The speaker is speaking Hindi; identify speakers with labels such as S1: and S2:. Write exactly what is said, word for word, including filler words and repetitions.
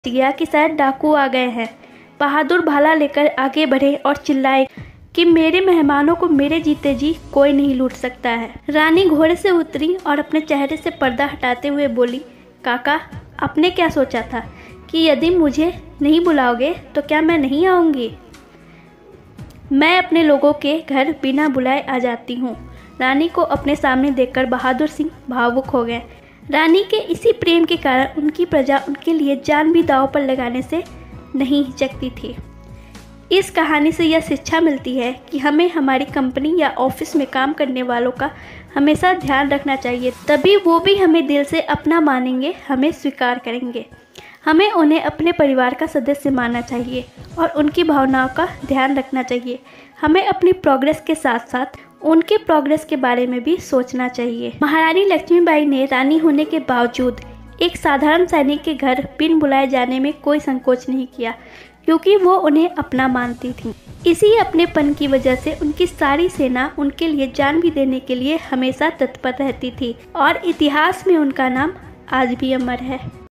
S1: गया कि शायद डाकू आ गए हैं। बहादुर भाला लेकर आगे बढ़े और चिल्लाए कि मेरे मेहमानों को मेरे जीते जी कोई नहीं लूट सकता है। रानी घोड़े से उतरी और अपने चेहरे से पर्दा हटाते हुए बोली, काका, आपने क्या सोचा था कि यदि मुझे नहीं बुलाओगे तो क्या मैं नहीं आऊँगी? मैं अपने लोगों के घर बिना बुलाए आ जाती हूँ। रानी को अपने सामने देखकर बहादुर सिंह भावुक हो गए। रानी के इसी प्रेम के कारण उनकी प्रजा उनके लिए जान भी दांव पर लगाने से नहीं हिचकती थी। इस कहानी से यह शिक्षा मिलती है कि हमें हमारी कंपनी या ऑफिस में काम करने वालों का हमेशा ध्यान रखना चाहिए, तभी वो भी हमें दिल से अपना मानेंगे, हमें स्वीकार करेंगे। हमें उन्हें अपने परिवार का सदस्य मानना चाहिए और उनकी भावनाओं का ध्यान रखना चाहिए। हमें अपनी प्रोग्रेस के साथ साथ उनके प्रोग्रेस के बारे में भी सोचना चाहिए। महारानी लक्ष्मीबाई ने रानी होने के बावजूद एक साधारण सैनिक के घर बिन बुलाए जाने में कोई संकोच नहीं किया, क्योंकि वो उन्हें अपना मानती थी। इसी अपनेपन की वजह से उनकी सारी सेना उनके लिए जान भी देने के लिए हमेशा तत्पर रहती थी और इतिहास में उनका नाम आज भी अमर है।